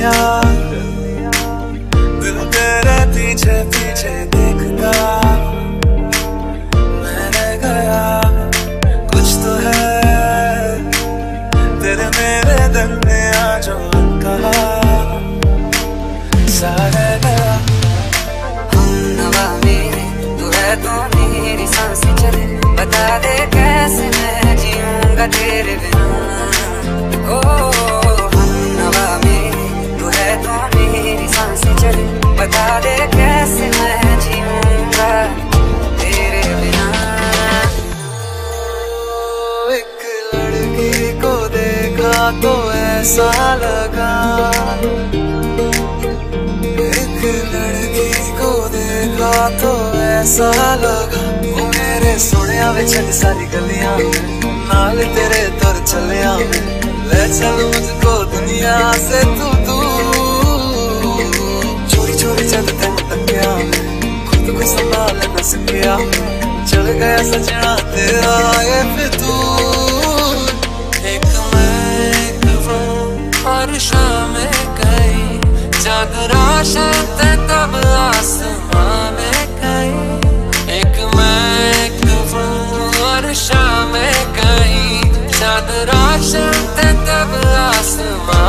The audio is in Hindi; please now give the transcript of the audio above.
दिया, दिल तेरे पीछे पीछे देखता मैंने गया। कुछ तो है तेरे मेरे दरमिया जो कहा सारे गया। हम नवा मेरे तू है तो मेरी सांसें चले, बता दे कैसे मैं जीऊंगा तेरे बिना। ओ हम नवा मेरे तू है तो मेरी सांसें चले, बता दे कैसे मैं जीऊंगा तेरे बिना। एक लड़की को देखा तो ऐसा लगा, एक लड़की को देखा तो ऐसा लगा। वो मेरे सोनिया विच सारी गलियां नाल तेरे तुर चलिया, ले चल मुझको दुनिया से तू दूर। चोरी चोरी जब तेन तकिया खुद को संभाल न सकिया, चल गया सजना तेरा ये फितूर। एक मैं एक वो और शाम गई, जग रोशन थे तब आसमां में गई। एक मैं एक वो और शाम गई, जग रोशन थे तब आसमां